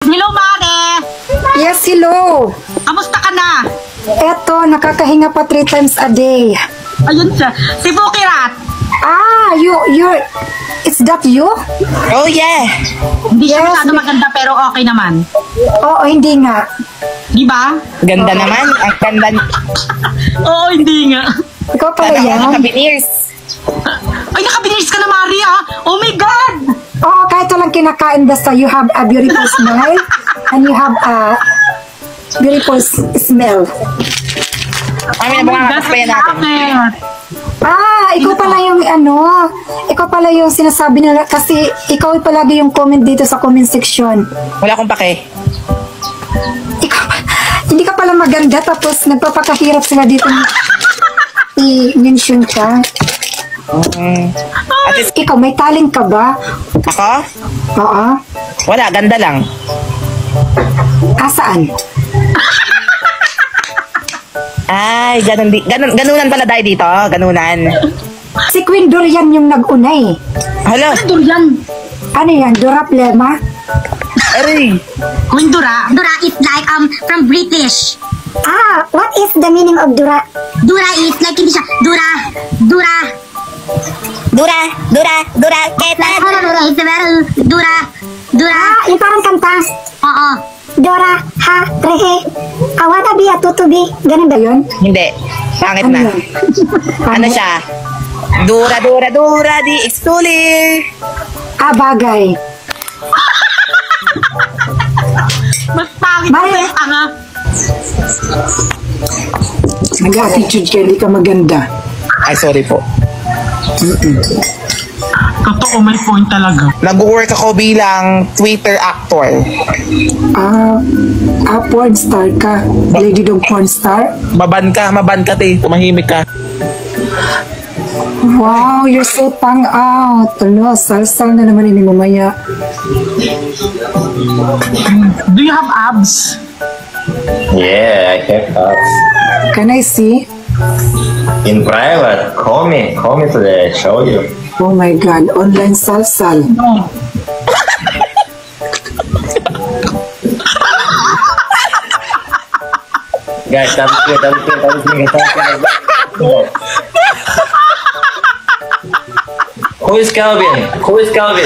Hello, Mare! Yes, hello. Kamusta ka na? Eto, nakakahinga pa 3 times a day. Ayun siya. Si Bukirat. Ah, it's that you? Oh, yeah. Hindi siya Yes, masyado maganda pero okay naman. Oo, hindi nga. Di ba? Ganda naman. Ang ganda. Oo, hindi nga. Ikaw pala Sana yan? ako nakabineers. Ay, nakabinis ka na, Mari, ah! Oh my God! Oo, kahit walang kinakain basta you have a beautiful smile and you have a beautiful smell. Kami na bunga kakaspayan natin. Ah, ikaw pala yung ikaw pala yung sinasabi nila kasi ikaw palagi yung comment dito sa comment section. Wala akong pake. Ikaw, hindi ka pala maganda tapos nagpapakahirap sila dito i-mention ka. At least, Ikaw, may talent ka ba? ako? Oo. Wala, ganda lang. Saan? Ay, ganunan pala tayo dito. Ganunan. Si Queen Dorian yung nag-una eh. Hala, Durian. Ano yan? Dora Plema? aray. Queen Dura. Dura is like from British. Ah, what is the meaning of Dora? Dura is like hindi siya. Dura. Ketan. Dura is very Dura. Ah, yung parang kanta. Oo. Dora, ha, rehe, awatabi, atutubi. Ganun ba yun? Hindi. Pangit Ano na. yun? Ano siya? Dura, di extuli. Ah, bagay. Mas pangit Mari. pa yung tanga. Nag-attitude ka, hindi ka maganda. Ay, sorry po. Totoo, may point talaga. Nag-work ako bilang Twitter actor. Porn star ka. Lady dog porn star. Maban ka, te. Tumahimik ka. Wow, you're so pang out. Ano, salsal na naman ini mamaya. Do you have abs? Yeah, I have abs. Can I see? In private, call me today, show you. Oh my God, online salsal. No. Guys, that was me. Who is Calvin? Online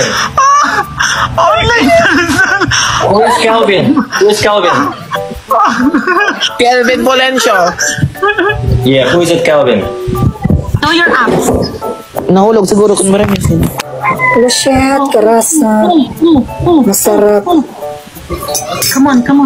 Who is Calvin? Kelvin Polencio. Yeah, who is it, Calvin? Show your abs. Nahulog siguro kung marami sila. Lusyet, karasa. Masarap. Come on. Come on.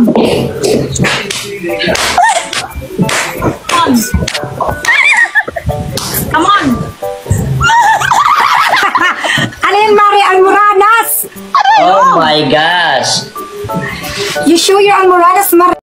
Ano yan, Mari Almoranas? Oh my gosh! You show your Almoranas, Mari.